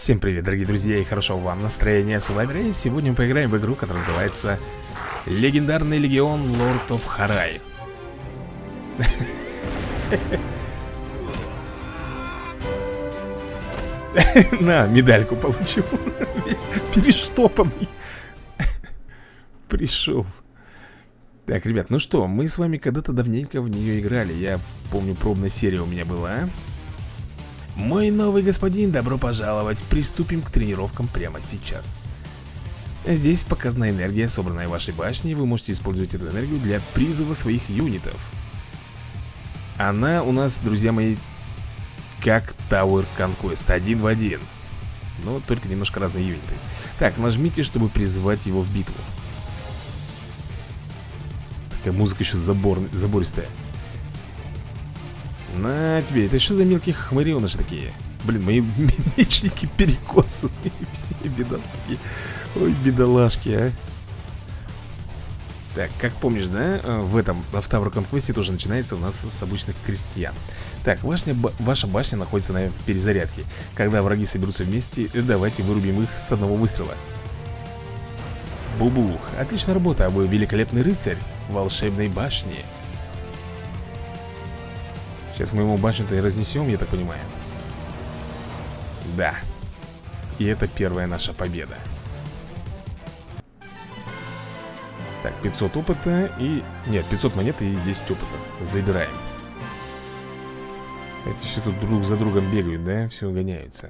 Всем привет, дорогие друзья, и хорошо вам настроения. С вами Рэй. Сегодня мы поиграем в игру, которая называется Легендарный Легион Lord of Harai. На, медальку получил. Весь перештопанный. Пришел. Так, ребят, ну что, мы с вами когда-то давненько в нее играли. Я помню, пробная серия у меня была. Мой новый господин, добро пожаловать. Приступим к тренировкам прямо сейчас. Здесь показана энергия, собранная в вашей башне, и вы можете использовать эту энергию для призыва своих юнитов. Она у нас, друзья мои, как Tower Conquest, один в один. Но только немножко разные юниты. Так, нажмите, чтобы призвать его в битву. Такая музыка еще забористая. На тебе, это что за мелкие хмырёныши такие? Блин, мои мечники перекосаны. Все бедолаги. Ой, бедолашки, а. Так, как помнишь, да, в Tower Conquest тоже начинается у нас с обычных крестьян. Так, ваша башня находится на перезарядке. Когда враги соберутся вместе, давайте вырубим их с одного выстрела. Бубух, отличная работа, вы великолепный рыцарь волшебной башни. Сейчас мы ему башню-то и разнесем, я так понимаю. Да. И это первая наша победа. Так, 500 опыта и... Нет, 500 монет и 10 опыта. Забираем. Эти все тут друг за другом бегают, да? Все гоняются.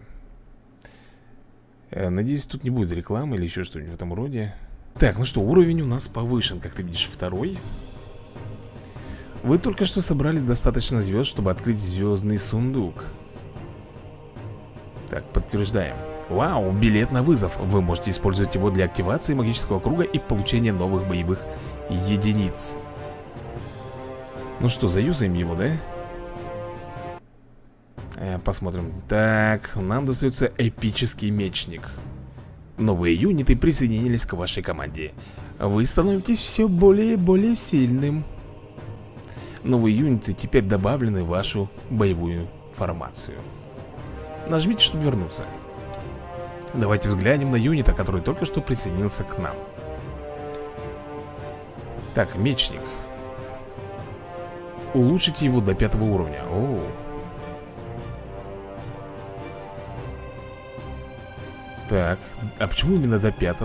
Надеюсь, тут не будет рекламы или еще что-нибудь в этом роде. Так, ну что, уровень у нас повышен, как ты видишь, второй. Вы только что собрали достаточно звезд, чтобы открыть звездный сундук. Так, подтверждаем. Вау, билет на вызов. Вы можете использовать его для активации магического круга и получения новых боевых единиц. Ну что, заюзаем его, да? Посмотрим. Так, нам достается эпический мечник. Новые юниты присоединились к вашей команде. Вы становитесь все более и более сильным. Новые юниты теперь добавлены в вашу боевую формацию. Нажмите, чтобы вернуться. Давайте взглянем на юнита, который только что присоединился к нам. Так, мечник. Улучшите его до 5 уровня. О. Так, а почему именно до 5?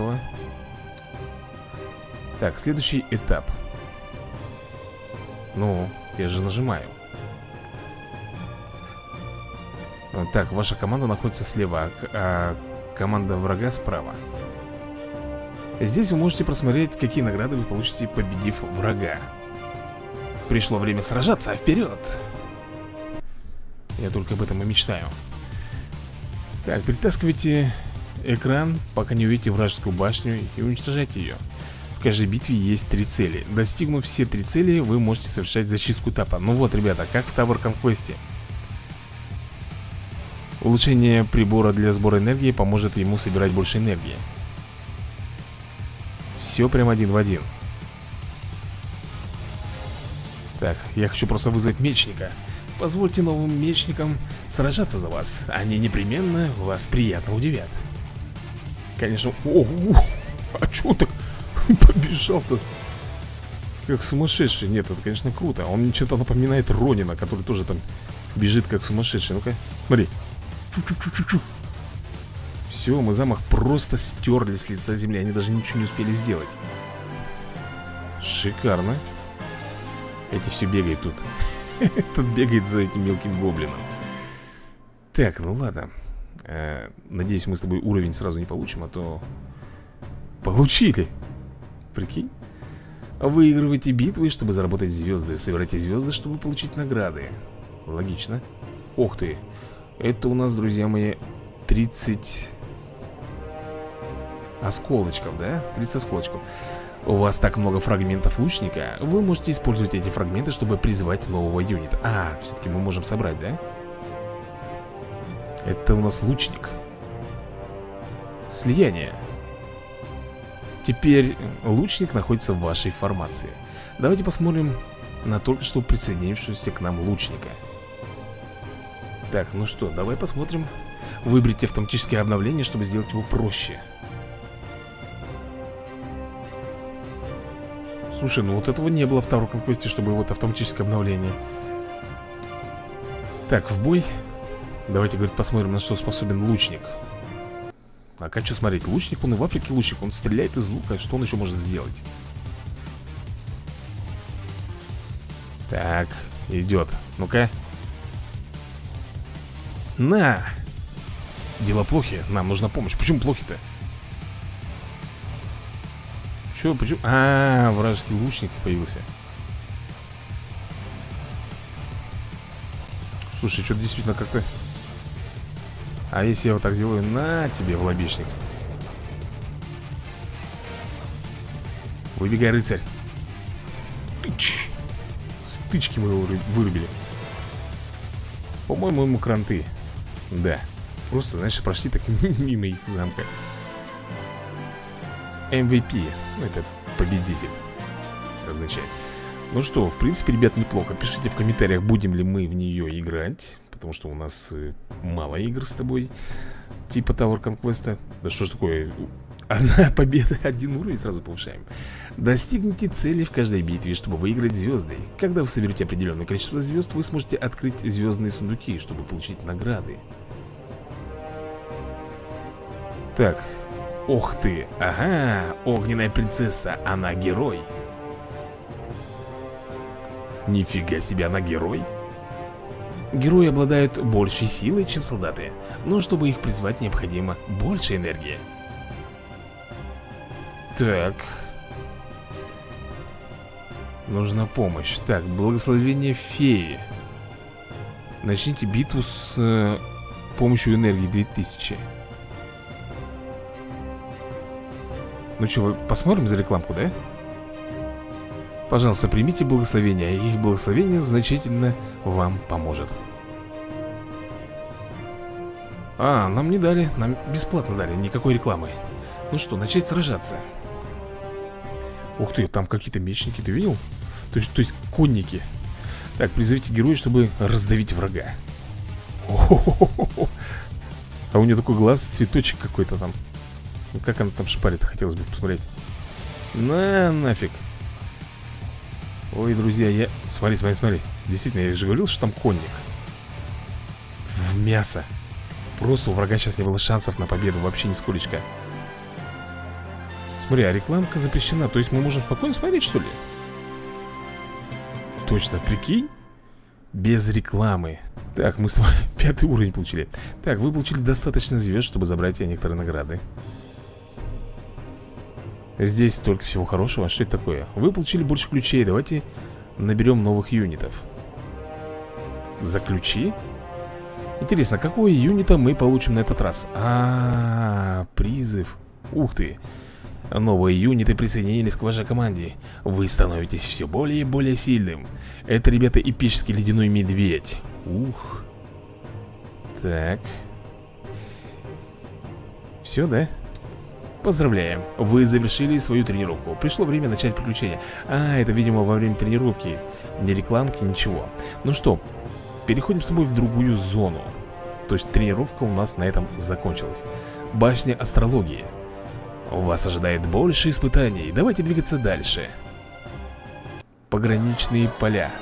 Так, следующий этап. Ну, я же нажимаю. Так, ваша команда находится слева, а команда врага справа. Здесь вы можете просмотреть, какие награды вы получите, победив врага. Пришло время сражаться, вперед! Я только об этом и мечтаю. Так, перетаскивайте экран, пока не увидите вражескую башню, и уничтожайте ее. В каждой битве есть 3 цели. Достигнув все 3 цели, вы можете совершать зачистку этапа. Ну вот, ребята, как в Tower Conquest. Улучшение прибора для сбора энергии поможет ему собирать больше энергии. Все прям один в один. Так, я хочу просто вызвать мечника. Позвольте новым мечникам сражаться за вас. Они непременно вас приятно удивят. Конечно. А чё он так побежал-то? Как сумасшедший. Нет, это, конечно, круто. Он мне чем-то напоминает Ронина, который тоже там бежит как сумасшедший. Ну-ка, смотри. Все, мы замах просто стерли с лица земли. Они даже ничего не успели сделать. Шикарно. Эти все бегают тут. Этот бегает за этим мелким гоблином. Так, ну ладно. Надеюсь, мы с тобой уровень сразу не получим, а то... Получили. Прикинь. Выигрывайте битвы, чтобы заработать звезды. Собирайте звезды, чтобы получить награды. Логично. Ух ты. Это у нас, друзья мои, 30 осколочков, да? 30 осколочков. У вас так много фрагментов лучника. Вы можете использовать эти фрагменты, чтобы призвать нового юнита. А, все-таки мы можем собрать, да? Это у нас лучник. Слияние. Теперь лучник находится в вашей формации. Давайте посмотрим на только что присоединившегося к нам лучника. Так, ну что, давай посмотрим, Выберите автоматическое обновление, чтобы сделать его проще. Слушай, ну вот этого не было в Tower Conquest, чтобы вот автоматическое обновление. Так, в бой. Давайте, говорит, посмотрим, на что способен лучник. А хочу смотреть, лучник, он и в Африке лучник. Он стреляет из лука, что он еще может сделать? Так, идет. Ну-ка. На! Дела плохи, нам нужна помощь. Почему плохи-то? Че, почему? А, вражеский лучник появился. Слушай, что-то действительно как-то... А если я вот так сделаю? На тебе, в лобешник. Выбегай, рыцарь. Тыч. Стычки мы его вырубили. По-моему, ему кранты. Да. Просто, знаешь, прошли так мимо их замка. MVP. Ну, это победитель означает. Ну что, в принципе, ребят, неплохо. Пишите в комментариях, будем ли мы в нее играть. Потому что у нас мало игр с тобой типа Tower Conquest. Да что ж такое? Одна победа, 1 уровень сразу повышаем. Достигните цели в каждой битве, чтобы выиграть звезды. Когда вы соберете определенное количество звезд, вы сможете открыть звездные сундуки, чтобы получить награды. Так. Ох ты, ага, огненная принцесса, она герой. Нифига себе, она герой. Герои обладают большей силой, чем солдаты. Но чтобы их призвать, необходимо больше энергии. Так. Нужна помощь. Так, благословение феи. Начните битву с помощью энергии 2000. Ну что, посмотрим за рекламку, да? Пожалуйста, примите благословение. Их благословение значительно вам поможет. А, нам не дали. Нам бесплатно дали, никакой рекламы. Ну что, начать сражаться. Ух ты, там какие-то мечники, ты видел? То есть конники. Так, призовите героя, чтобы раздавить врага. О-хо-хо-хо-хо. А у нее такой глаз, цветочек какой-то там. Ну как она там шпарит, хотелось бы посмотреть. Нафиг. Ой, друзья, я... Смотри. Действительно, я же говорил, что там конник. В мясо. Просто у врага сейчас не было шансов на победу. Вообще нисколечко. Смотри, а рекламка запрещена. То есть мы можем спокойно смотреть, что ли? Точно, прикинь? Без рекламы. Так, мы с тобой 5 уровень получили. Так, вы получили достаточно звезд, чтобы забрать некоторые награды. Здесь столько всего хорошего. Что это такое? Вы получили больше ключей. Давайте наберем новых юнитов. За ключи? Интересно, какого юнита мы получим на этот раз? Призыв. Ух ты. Новые юниты присоединились к вашей команде. Вы становитесь все более и более сильным. Это, ребята, эпический ледяной медведь. Ух. Так. Все, да? Поздравляем, вы завершили свою тренировку. Пришло время начать приключения. Это, видимо, во время тренировки. Ни рекламки, ничего. Ну что, переходим с тобой в другую зону. То есть тренировка у нас на этом закончилась. Башня астрологии. Вас ожидает больше испытаний. Давайте двигаться дальше. Пограничные поля.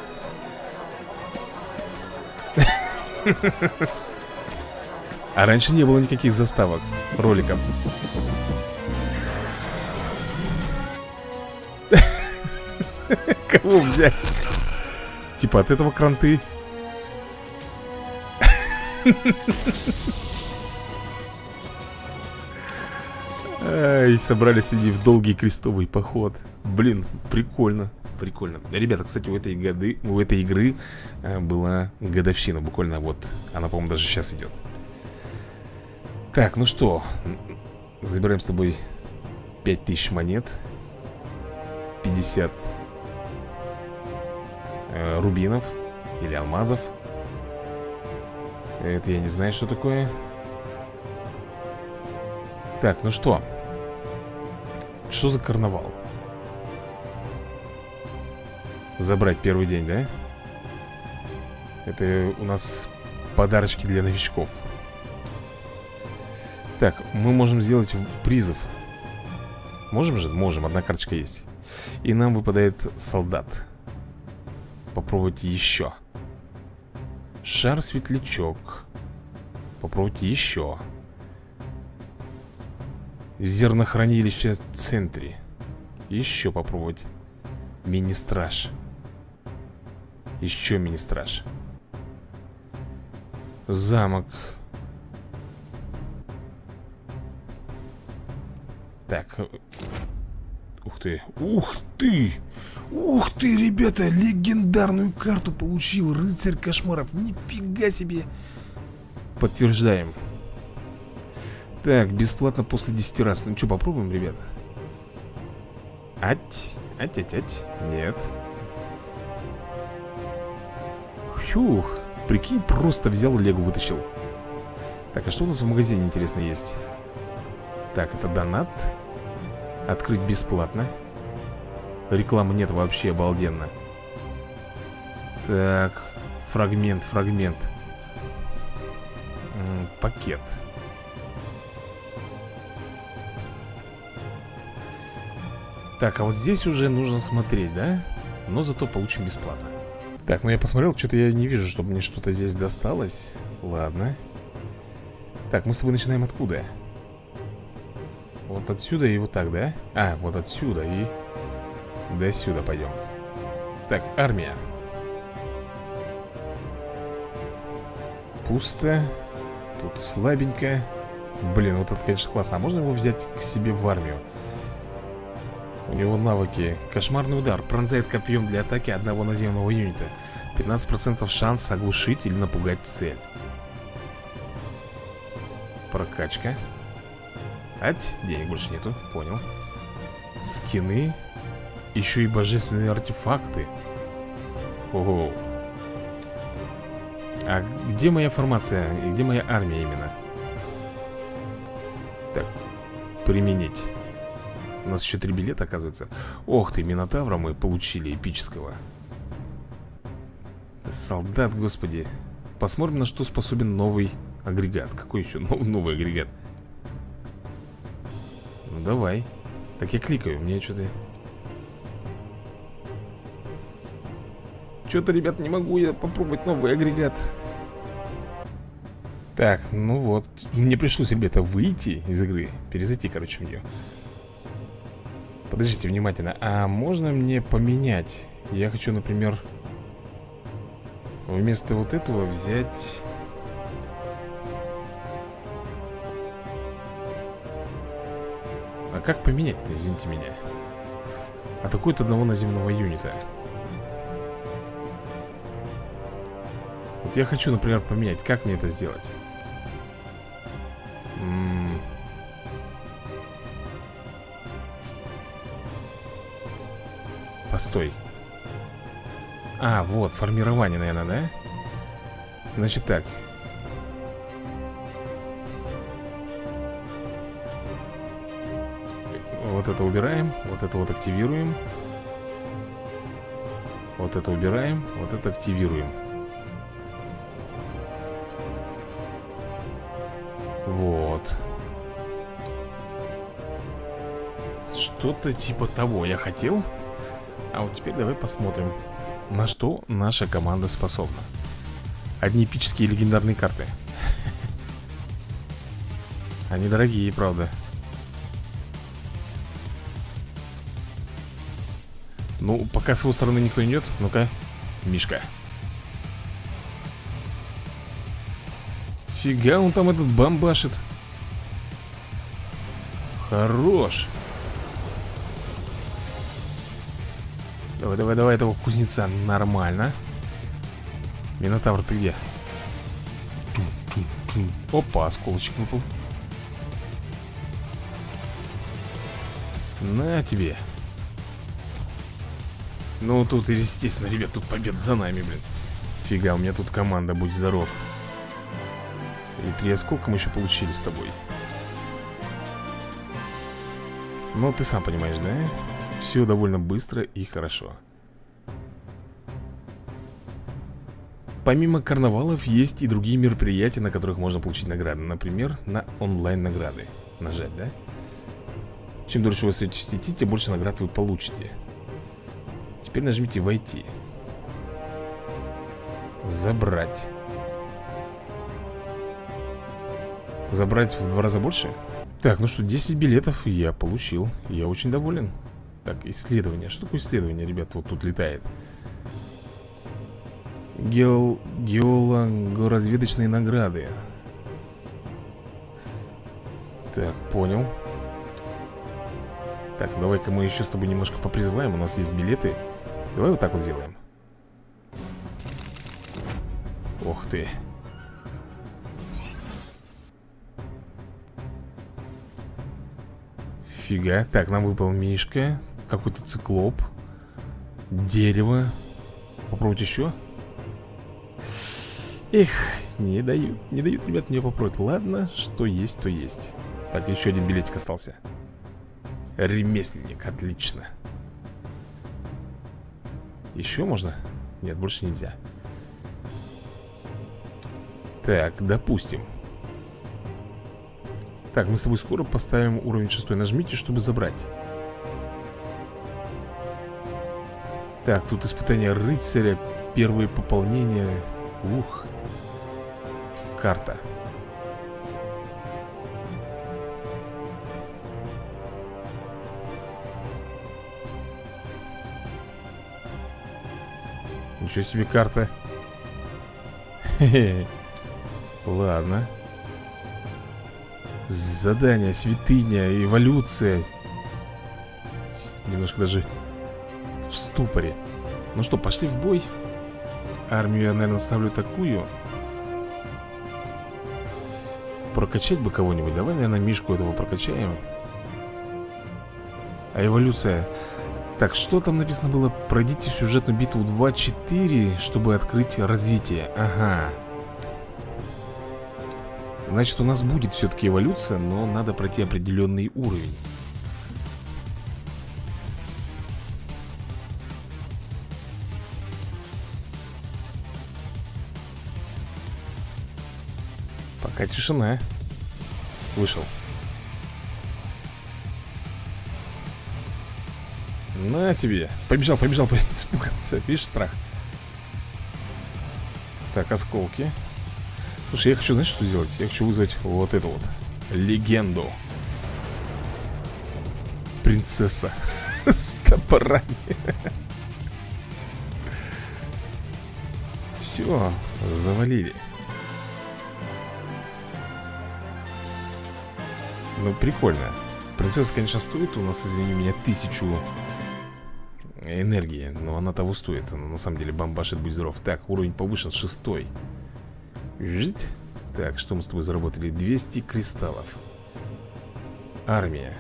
А раньше не было никаких заставок, роликов. Кого взять? Типа от этого кранты. Ай, собрались они в долгий крестовый поход. Блин, прикольно. Прикольно. Ребята, кстати, у этой игры была годовщина. Буквально вот, она, по-моему, даже сейчас идет. Так, ну что, забираем с тобой 5000 монет, 50 рубинов или алмазов. Это я не знаю, что такое. Так, ну что? Что за карнавал? Забрать первый день, да? Это у нас подарочки для новичков. Так, мы можем сделать призыв. Можем же? Можем, одна карточка есть. И нам выпадает солдат. Попробуйте еще. Шар-светлячок. Попробуйте еще. Зернохранилище в центре. Еще попробовать. Мини-страж. Еще мини-страж. Замок. Так. Ух ты. Ух ты. Ух ты, ребята. Легендарную карту получил. Рыцарь кошмаров. Нифига себе. Подтверждаем. Так, бесплатно после 10 раз. Ну что, попробуем, ребят? Ать. Нет. Фух. Прикинь, просто взял Лего, вытащил. Так, а что у нас в магазине, интересно, есть? Так, это донат. Открыть бесплатно. Рекламы нет вообще, обалденно. Так, фрагмент. Пакет. Так, а вот здесь уже нужно смотреть, да? Но зато получим бесплатно. Так, ну я посмотрел, что-то я не вижу, чтобы мне что-то здесь досталось. Ладно. Так, мы с тобой начинаем откуда? Вот отсюда и вот так, да? А, вот отсюда и до сюда пойдем. Так, армия. Пусто. Тут слабенько. Блин, вот это, конечно, классно. А можно его взять к себе в армию? У него навыки. Кошмарный удар. Пронзает копьем для атаки одного наземного юнита. 15% шанс оглушить или напугать цель. Прокачка. Ать, денег больше нету, понял. Скины. Еще и божественные артефакты. Ого. А где моя формация? И где моя армия именно? Так, применить. У нас еще 3 билета, оказывается. Ох ты, Минотавра мы получили эпического. Это солдат, господи. Посмотрим, на что способен новый агрегат. Какой еще новый агрегат? Ну давай. Так я кликаю, мне что-то... Что-то, ребят, не могу я попробовать новый агрегат. Так, ну вот. Мне пришлось, ребята, выйти из игры. Перезайти, короче, в нее. Подождите внимательно. А можно мне поменять? Я хочу, например, вместо вот этого взять... А как поменять-то, извините меня? Атакует одного наземного юнита. Вот я хочу, например, поменять. Как мне это сделать? Постой. А, вот, формирование, наверное, да? Значит так. Вот это убираем. Вот это вот активируем. Вот это убираем. Вот это активируем. Вот. Что-то типа того я хотел. А вот теперь давай посмотрим, на что наша команда способна. Одни эпические и легендарные карты. Они дорогие, правда. Ну, пока с его стороны никто не идет. Ну-ка, Мишка. Фига он там этот бомбашит. Хорош. Давай этого кузнеца. Нормально. Минотавр, ты где? Опа, осколочек выпал. На тебе. Ну, тут, естественно, ребят, тут победа за нами, блин. Фига, у меня тут команда, будь здоров. И 3 осколка мы еще получили с тобой. Ну, ты сам понимаешь, да? Все довольно быстро и хорошо. Помимо карнавалов есть и другие мероприятия, на которых можно получить награды. Например, на онлайн-награды. Нажать, да? Чем дольше вы остаетесь в сети, тем больше наград вы получите. Теперь нажмите «Войти». Забрать. Забрать в 2 раза больше? Так, ну что, 10 билетов я получил. Я очень доволен. Так, исследование. Что такое исследование, ребят? Вот тут летает. Геологоразведочные награды. Так, понял. Так, давай-ка мы еще с тобой немножко попризываем. У нас есть билеты. Давай вот так вот сделаем. Ох ты. Фига. Так, нам выпал мишка. Какой-то циклоп. Дерево. Попробовать еще. Эх, не дают, ребят, мне попробовать. Ладно, что есть, то есть. Так, еще один билетик остался. Ремесленник, отлично. Еще можно? Нет, больше нельзя. Так, допустим. Так, мы с тобой скоро поставим уровень 6. Нажмите, чтобы забрать. Так, тут испытание рыцаря. Первые пополнения. Ух. Карта. Ничего себе карта. Хе-хе. Ладно. Задание, святыня, эволюция. Немножко даже в ступоре. Ну что, пошли в бой. Армию я, наверное, ставлю такую. Прокачать бы кого-нибудь. Давай, наверное, Мишку этого прокачаем. А эволюция. Так, что там написано было? Пройдите сюжетную битву 2-4, чтобы открыть развитие. Ага. Значит, у нас будет все-таки эволюция, но надо пройти определенный уровень. Пока тишина. Вышел. На тебе. Побежал, испугался. Видишь, страх. Так, осколки. Слушай, я хочу, знаешь, что сделать? Я хочу вызвать вот эту вот легенду. Принцесса с топорами. Все, завалили. Ну, прикольно. Принцесса, конечно, стоит у нас, извини меня, 1000 энергии. Но она того стоит. Она на самом деле бомбашит, будь здоров. Так, уровень повышен, 6. Жить. Так, что мы с тобой заработали? 200 кристаллов. Армия.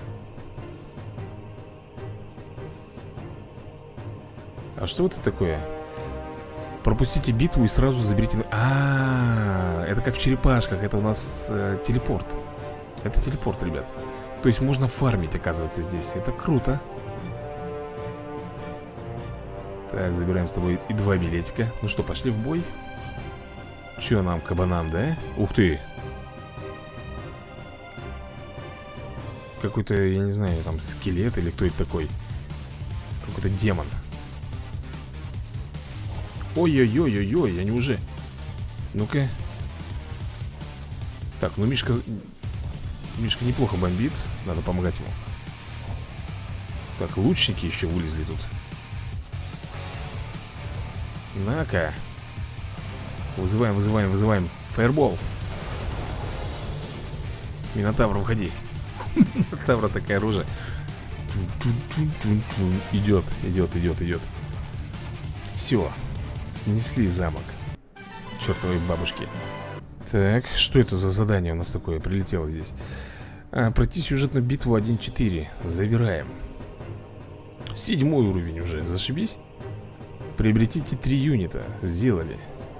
А что это такое? Пропустите битву и сразу заберите... это как в черепашках. Это у нас телепорт. Это телепорт, ребят. То есть можно фармить, оказывается, здесь. Это круто. Так, забираем с тобой и 2 билетика. Ну что, пошли в бой. Че нам, кабанам, да? Ух ты. Какой-то, я не знаю, там скелет или кто это такой. Какой-то демон. Ой-ой-ой-ой-ой, они уже... Ну-ка. Так, ну Мишка неплохо бомбит. Надо помогать ему. Так, лучники еще вылезли тут. На-ка. Вызываем. Фаербол. Минотавр, уходи. Минотавра такая оружие. Идет. Все. Снесли замок. Чертовой бабушки. Так, что это за задание у нас такое прилетело здесь? Пройти сюжетную битву 1-4. Забираем. 7 уровень уже, зашибись. Приобретите 3 юнита. Сделали.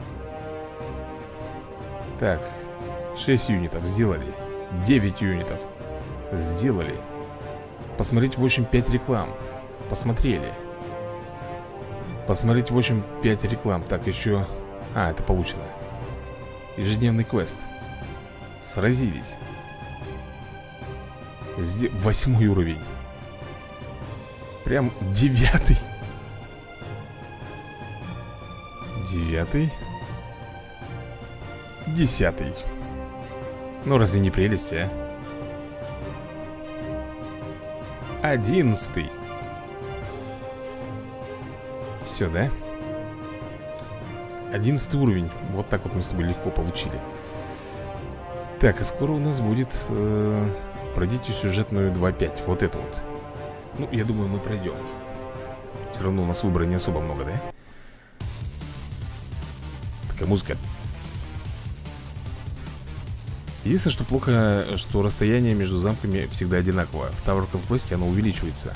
Так, 6 юнитов сделали. 9 юнитов сделали. Посмотреть в общем 5 реклам. Посмотрели. Посмотреть в общем 5 реклам. Так, еще А, это получено. Ежедневный квест. Сразились. 8 уровень. Прям 9. 9. 10. Ну разве не прелесть, а? 11. Все, да? 11 уровень. Вот так вот мы с тобой легко получили. Так, и скоро у нас будет пройдите сюжетную 2.5. Вот это вот. Ну, я думаю, мы пройдем. Все равно у нас выбора не особо много, да? Такая музыка. Единственное, что плохо, что расстояние между замками всегда одинаково. В Tower Conquest оно увеличивается.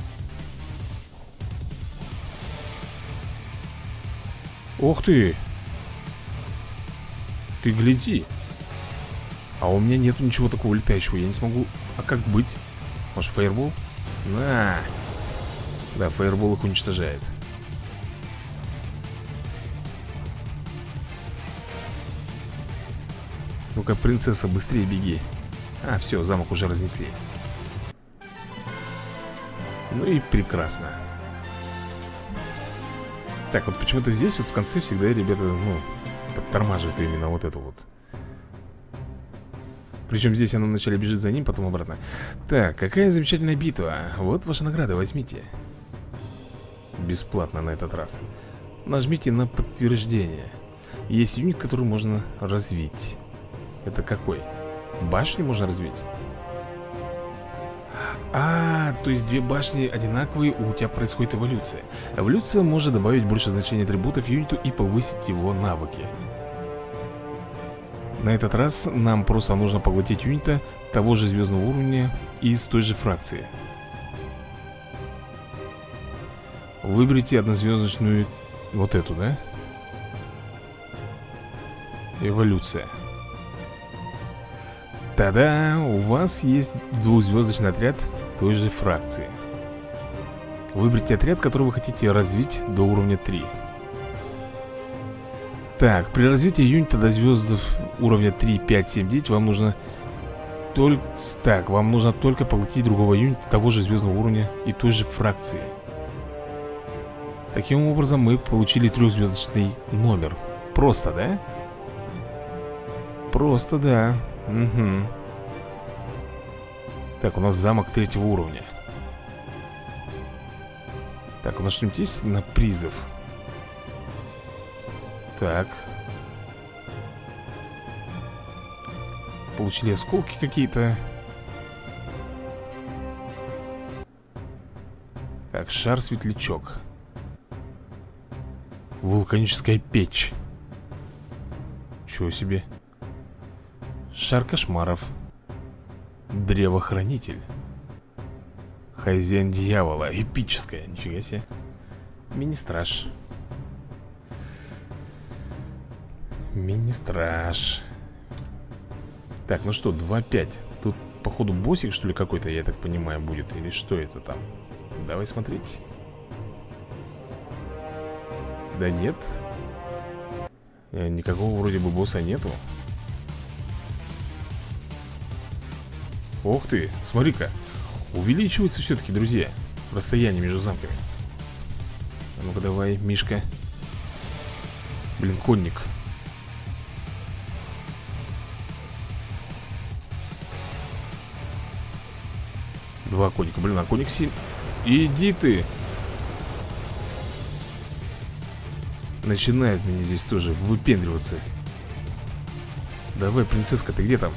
Ох ты! Ты гляди! А у меня нету ничего такого летающего. Я не смогу... А как быть? Может, фаербол? На! Да, фаербол их уничтожает. Ну-ка, принцесса, быстрее беги. А, все, замок уже разнесли. Ну и прекрасно. Так, вот почему-то здесь вот в конце всегда ребята, ну, подтормаживают именно вот это вот. Причем здесь она вначале бежит за ним, потом обратно. Так, какая замечательная битва. Вот ваша награда, возьмите. Бесплатно на этот раз. Нажмите на подтверждение. Есть юнит, который можно развить. Это какой? Башню можно развить? То есть две башни одинаковые, у тебя происходит эволюция. Эволюция может добавить больше значения атрибутов юниту и повысить его навыки. На этот раз нам просто нужно поглотить юнита того же звездного уровня из той же фракции. Выберите однозвездочную, вот эту, да? Эволюция. Та-да! У вас есть двухзвездочный отряд той же фракции. Выберите отряд, который вы хотите развить до уровня 3. Так, при развитии юнита до звезд уровня 3, 5, 7, 9 вам нужно только... Так, вам нужно только поглотить другого юнита того же звездного уровня и той же фракции. Таким образом мы получили трехзвездочный номер. Просто, да? Просто, да. Угу. Так, у нас замок 3-го уровня. Так, у нас что-нибудь есть на призов? Так. Получили осколки какие-то. Так, шар-светлячок. Вулканическая печь. Чего себе. Шар кошмаров. Древохранитель. Хозяин дьявола. Эпическая, нифига себе. Мини-страж. Мини-страж. Так, ну что, 2-5. Тут, походу, боссик, что ли, какой-то, я так понимаю, будет. Или что это там? Давай смотреть. Да нет. Никакого вроде бы босса нету. Ох ты, смотри-ка. Увеличивается все-таки, друзья, расстояние между замками. А ну-ка давай, Мишка. Блин, конник. Два конника, блин, а конник сильный. Иди ты. Начинает мне здесь тоже выпендриваться. Давай, принцесска, ты где там?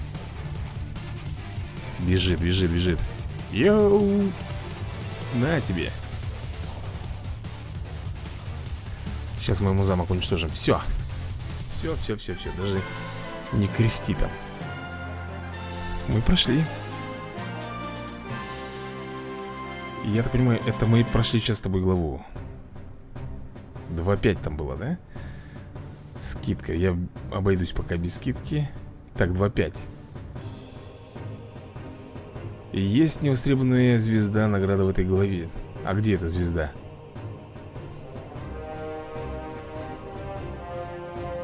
Бежит, бежит, бежит. Йоу! На тебе. Сейчас мы ему замок уничтожим. Все. Все, все, все, все. Даже не кряхти там. Мы прошли. Я так понимаю, это мы прошли сейчас с тобой главу. 2.5 там было, да? Скидка. Я обойдусь пока без скидки. Так, 2.5. Есть невостребованная звезда, награда в этой главе. А где эта звезда?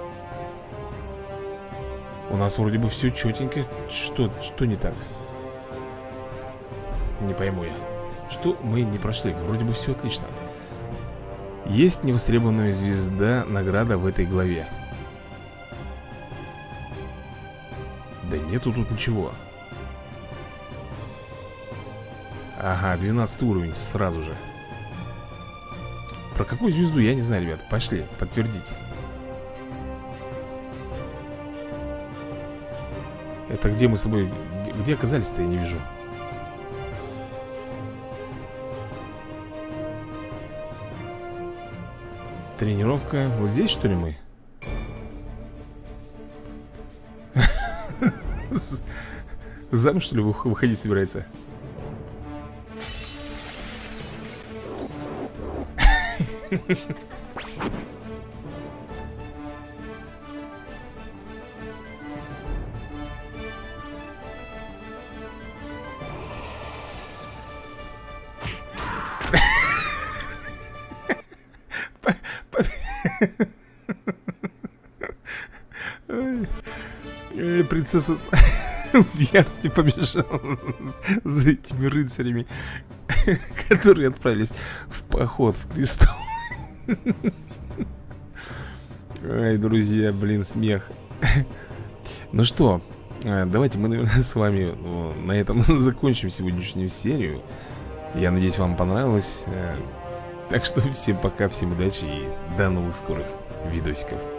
У нас вроде бы все четенько. Что не так? Не пойму я. Что мы не прошли? Вроде бы все отлично. Есть невостребованная звезда, награда в этой главе. Да нету тут ничего. Ага, 12 уровень сразу же. Про какую звезду, я не знаю, ребят. Пошли, подтвердить. Это где мы с тобой... Где оказались-то, я не вижу. Тренировка. Вот здесь, что ли, мы? Замуж, что ли, выходить собирается? Принцесса в ярости побежала за этими рыцарями, которые отправились в поход в кресту. Ай, друзья, блин, смех. Ну что, давайте мы, наверное, с вами на этом закончим сегодняшнюю серию. Я надеюсь, вам понравилось. Так что всем пока, всем удачи и до новых скорых видосиков.